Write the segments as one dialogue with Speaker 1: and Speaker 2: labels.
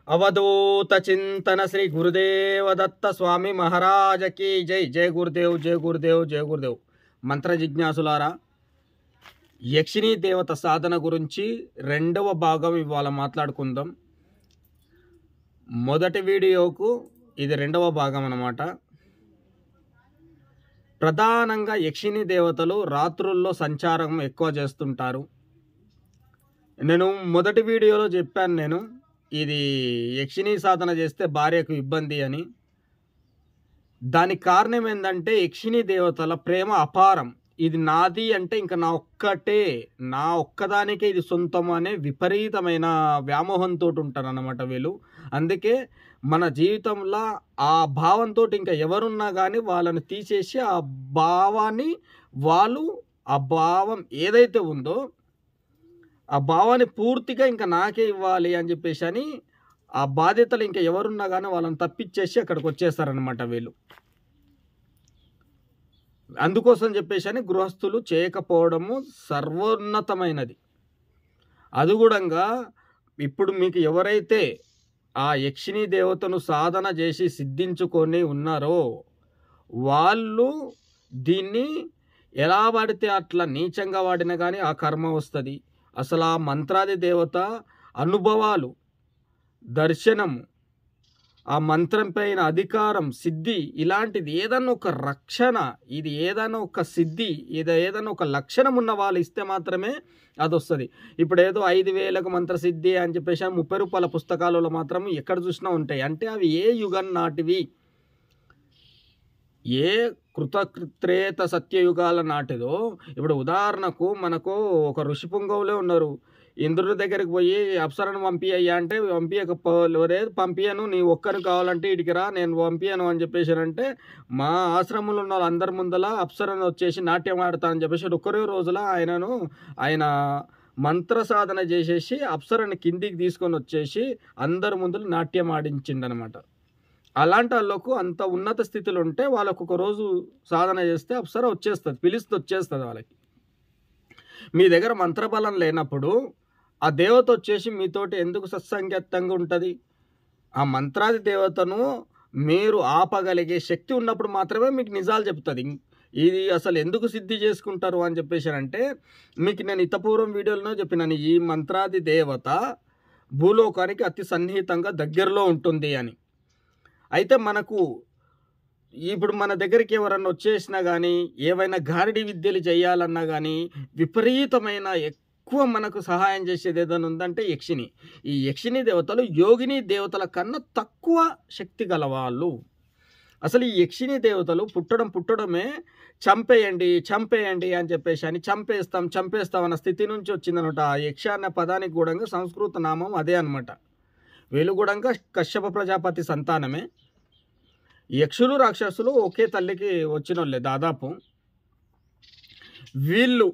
Speaker 1: अवधूत चिंतन श्री गुरुदेव दत्त स्वामी महाराज की जय। जय गुरुदेव जय गुरुदेव जय गुरुदेव। మంత్ర జిజ్ఞాసులారా, యక్షిణీ దేవత సాధన గురించి రెండవ భాగం ఇవాళ మాట్లాడుకుందాం. మొదటి వీడియోకు ఇది రెండవ భాగం అన్నమాట. ప్రధానంగా యక్షిణీ దేవతలు రాత్రుల్లో సంచారం ఎక్కువ చేస్తుంటారు. నేను మొదటి వీడియోలో చెప్పాను, ఇది యక్షిణీ సాధన చేస్తే భార్యకు ఇబ్బంది అని. దానికి కారణం ఏంటంటే యక్షిణీ దేవతల ప్రేమ అపారం. ఇది నాది అంటే ఇంకా నా ఒక్కదానికే ఇది సొంతం అనే విపరీతమైన వ్యామోహంతో ఉంటారు అన్నమాట వీళ్ళు. అందుకే మన జీవితంలో ఆ భావంతో ఇంకా ఎవరున్నా కానీ వాళ్ళని తీసేసి ఆ భావాన్ని ఆ భావం ఏదైతే ఉందో ఆ భావాన్ని పూర్తిగా ఇంకా నాకే ఇవ్వాలి అని చెప్పేసి అని ఆ బాధ్యతలు ఇంకా ఎవరున్నా కానీ వాళ్ళని తప్పించేసి అక్కడికి వచ్చేస్తారనమాట వీళ్ళు. అందుకోసం చెప్పేసి అని గృహస్థులు చేయకపోవడము సర్వోన్నతమైనది. అది కూడా ఇప్పుడు మీకు ఎవరైతే ఆ యక్షిణీ దేవతను సాధన చేసి సిద్ధించుకొని ఉన్నారో వాళ్ళు దీన్ని ఎలా వాడితే అట్లా నీచంగా వాడినా కానీ ఆ కర్మ వస్తుంది. అసలు ఆ మంత్రాది దేవత అనుభవాలు, దర్శనము, ఆ మంత్రం పైన అధికారం, సిద్ధి, ఇలాంటిది ఏదన్నా ఒక రక్షణ, ఇది ఏదైనా ఒక సిద్ధి, ఏదైనా ఒక లక్షణం ఉన్న వాళ్ళు ఇస్తే మాత్రమే అది వస్తుంది. ఇప్పుడు ఏదో 5,000కు మంత్రసిద్ధి అని చెప్పేసి 30 రూపాయల పుస్తకాలలో మాత్రం ఎక్కడ చూసినా ఉంటాయి. అంటే అవి ఏ యుగం నాటివి, ఏ కృతత్రేత సత్యయుగాల నాటిదో. ఇప్పుడు ఉదాహరణకు మనకు ఒక ఋషిపుంగవులే ఉన్నారు. ఇంద్రుడి దగ్గరికి పోయి అప్సరను పంపియ్యా అంటే పంపించకపోలేదు, పంపించను, నీ ఒక్కరు కావాలంటే ఇడికి రా, నేను పంపించను అని చెప్పేసానంటే మా ఆశ్రమంలో ఉన్న వాళ్ళందరి ముందల అప్సరను వచ్చేసి నాట్యం ఆడతా అని చెప్పేసి ఒక్కరే రోజుల ఆయన మంత్ర సాధన చేసేసి అప్సరని కిందికి తీసుకొని వచ్చేసి అందరి ముందు నాట్యం ఆడించిండనమాట. అలాంటి వాళ్ళకు అంత ఉన్నత స్థితిలో ఉంటే వాళ్ళకు ఒక రోజు సాధన చేస్తే అప్సర వచ్చేస్తుంది, పిలిస్తే వచ్చేస్తుంది వాళ్ళకి. మీ దగ్గర మంత్రబలం లేనప్పుడు ఆ దేవత వచ్చేసి మీతోటి ఎందుకు సత్సంగతంగా ఉంటుంది? ఆ మంత్రాది దేవతను మీరు ఆపగలిగే శక్తి ఉన్నప్పుడు మాత్రమే మీకు నిజాలు చెప్తుంది. ఇది అసలు ఎందుకు సిద్ధి చేసుకుంటారు అని చెప్పేసానంటే మీకు నేను ఇతపూర్వం వీడియోలో చెప్పినాను, ఈ మంత్రాది దేవత భూలోకానికి అతి సన్నిహితంగా దగ్గరలో ఉంటుంది అని. అయితే మనకు ఇప్పుడు మన దగ్గరికి ఎవరన్నా వచ్చేసినా కానీ ఏవైనా గారడి విద్యలు చేయాలన్నా కానీ విపరీతమైన ఎక్కువ మనకు సహాయం చేసేది ఏదైనా ఉందంటే యక్షిణి. ఈ యక్షిణీ దేవతలు యోగిని దేవతల కన్నా తక్కువ శక్తి గలవాళ్ళు. అసలు ఈ యక్షిణీ దేవతలు పుట్టడమే చంపేయండి అని చెప్పేసి అని చంపేస్తాం అన్న స్థితి నుంచి వచ్చిందనమాట. ఆ యక్ష అన్న పదానికి కూడా సంస్కృత నామం అదే అనమాట. వీళ్ళు కూడా కశ్యప ప్రజాపతి సంతానమే. యక్షులు రాక్షసులు ఒకే తల్లికి వచ్చిన వాళ్ళే దాదాపు. వీళ్ళు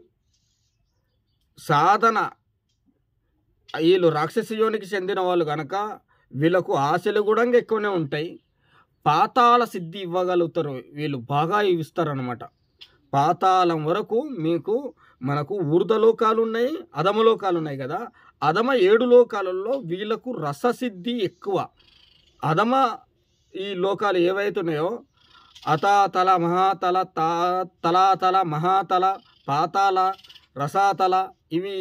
Speaker 1: రాక్షస యోనికి చెందిన వాళ్ళు కనుక వీళ్ళకు ఆశలు కూడా ఎక్కువనే ఉంటాయి. పాతాళ సిద్ధి ఇవ్వగలుగుతారు వీళ్ళు, బాగా ఇస్తారనమాట. పాతాళం వరకు మనకు ఊర్ధలోకాలు ఉన్నాయి, అధమలోకాలు ఉన్నాయి కదా. అధమ 7 లోకాలలో వీళ్ళకు రససిద్ధి ఎక్కువ. అధమ ఈ లోకాలు ఏవైతున్నాయో అతాతల, మహాతల, తలాతల, మహాతల, పాతాల, రసాతల, ఇవి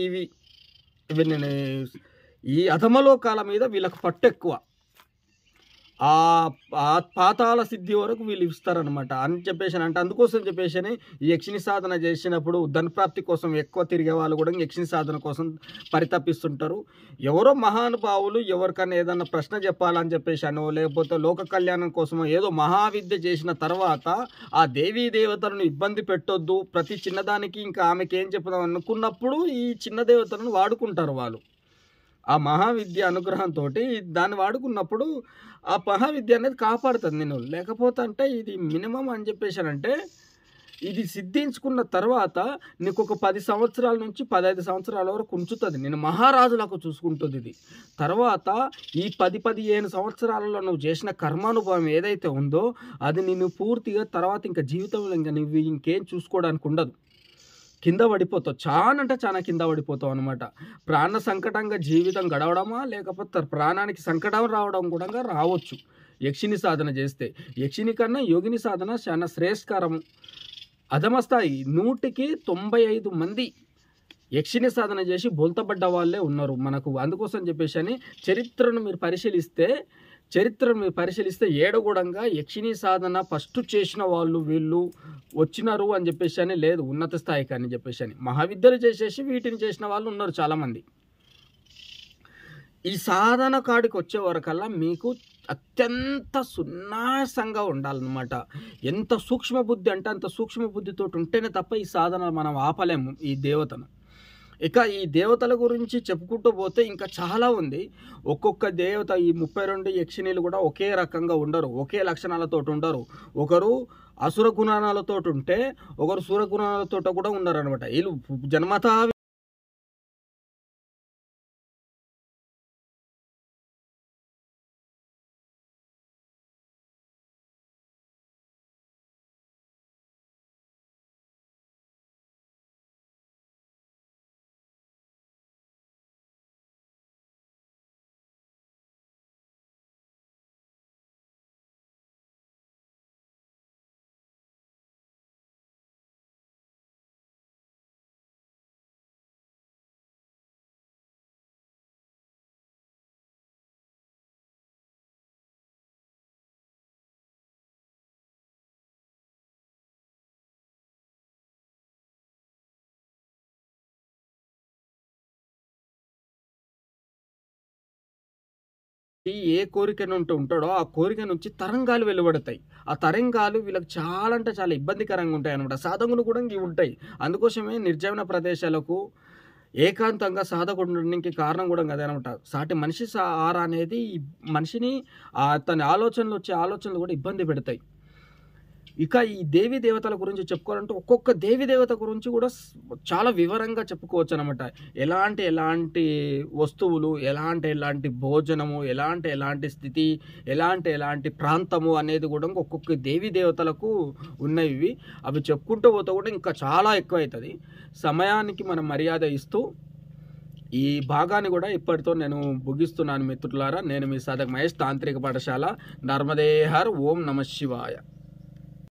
Speaker 1: ఈ అధమలోకాల మీద వీళ్ళకు పట్టు ఎక్కువ. ఆ పాతాళ సిద్ధి వరకు వీళ్ళు ఇస్తారనమాట అని చెప్పేసి అంటే అందుకోసం చెప్పేసి ఈ యక్షిణి సాధన చేసినప్పుడు ధనప్రాప్తి కోసం ఎక్కువ తిరిగే వాళ్ళు కూడా యక్షిణి సాధన కోసం పరితపిస్తుంటారు. ఎవరో మహానుభావులు ఎవరికన్నా ఏదన్నా ప్రశ్న చెప్పాలని చెప్పేసి అనో లేకపోతే లోక కళ్యాణం కోసమో ఏదో మహావిద్య చేసిన తర్వాత ఆ దేవీ దేవతలను ఇబ్బంది పెట్టొద్దు, ప్రతి చిన్నదానికి ఇంకా ఆమెకి ఏం చెప్పుదాం అనుకున్నప్పుడు ఈ చిన్న దేవతలను వాడుకుంటారు వాళ్ళు. ఆ మహావిద్య అనుగ్రహంతో దాన్ని వాడుకున్నప్పుడు ఆ మహావిద్య అనేది కాపాడుతుంది నేను. లేకపోతే అంటే ఇది మినిమం అని చెప్పేసానంటే ఇది సిద్ధించుకున్న తర్వాత నీకు ఒక 10 సంవత్సరాల నుంచి 15 సంవత్సరాల వరకు ఉంచుతుంది. నేను మహారాజులకు చూసుకుంటుంది ఇది. తర్వాత ఈ 10-15 సంవత్సరాలలో నువ్వు చేసిన కర్మానుభవం ఏదైతే ఉందో అది నేను పూర్తిగా తర్వాత ఇంకా జీవితంలో ఇంకా నువ్వు ఇంకేం చూసుకోవడానికి ఉండదు. కింద పడిపోతావు. చాలా అంటే చాలా కింద పడిపోతావు అనమాట. ప్రాణ సంకటంగా జీవితం గడవడమా, లేకపోతే ప్రాణానికి సంకటం రావడం కూడా రావచ్చు యక్షిని సాధన చేస్తే. యక్షిని కన్నా యోగిని సాధన చాలా శ్రేష్కరము. అధమస్థాయి 100కి 95 మంది యక్షిని సాధన చేసి బోల్తపడ్డ వాళ్ళే ఉన్నారు మనకు. అందుకోసం చెప్పేసి అని చరిత్రను మీరు పరిశీలిస్తే ఏడగూడంగా యక్షిని సాధన ఫస్ట్ చేసిన వాళ్ళు వీళ్ళు వచ్చినారు అని చెప్పేసి అని లేదు, ఉన్నత స్థాయికి అని చెప్పేసి అని. మహావిద్యలు చేసేసి వీటిని చేసిన వాళ్ళు ఉన్నారు చాలామంది. ఈ సాధన కాడికి వచ్చే వరకల్లా మీకు అత్యంత సున్నాసంగా ఉండాలన్నమాట. ఎంత సూక్ష్మ బుద్ధి అంటే అంత సూక్ష్మ బుద్ధితో ఉంటేనే తప్ప ఈ సాధన మనం ఆపలేము ఈ దేవతను. ఇక ఈ దేవతల గురించి చెప్పుకుంటూ పోతే ఇంకా చాలా ఉంది. ఒక్కొక్క దేవత, ఈ 32 యక్షిణీలు కూడా ఒకే రకంగా ఉండరు, ఒకే లక్షణాలతో ఉండరు. ఒకరు అసుర గుణాలతో ఉంటే ఒకరు సుర గుణాలతో కూడా ఉన్నారు అనమాట. వీళ్ళు జన్మతా ఏ కోరిక నుండి ఉంటాడో ఆ కోరిక నుంచి తరంగాలు వెలువడతాయి. ఆ తరంగాలు వీళ్ళకి చాలా అంటే చాలా ఇబ్బందికరంగా ఉంటాయి అనమాట. సాధకులు కూడా ఇవి ఉంటాయి. అందుకోసమే నిర్జీవన ప్రదేశాలకు ఏకాంతంగా సాధకుడు ఉండడానికి కారణం కూడా అదే అనమాట. సాటి మనిషి ఆర అనేది మనిషిని తన ఆలోచనలు కూడా ఇబ్బంది పెడతాయి. ఇక ఈ దేవీ దేవతల గురించి చెప్పుకోవాలంటే ఒక్కొక్క దేవీ దేవత గురించి కూడా చాలా వివరంగా చెప్పుకోవచ్చు అనమాట. ఎలాంటి వస్తువులు, ఎలాంటి భోజనము, ఎలాంటి స్థితి, ఎలాంటి ప్రాంతము అనేది కూడా ఒక్కొక్క దేవీ దేవతలకు ఉన్నవి. అవి చెప్పుకుంటూ పోతే కూడా ఇంకా చాలా ఎక్కువ అవుతుంది. సమయానికి మనం మర్యాద ఇస్తూ ఈ భాగాన్ని కూడా ఇప్పటితో నేను ముగిస్తున్నాను మిత్రులారా. నేను మీ సాధక్ మహేష్, తాంత్రిక పాఠశాల, నర్మదేహర్. ఓం నమ శివాయ.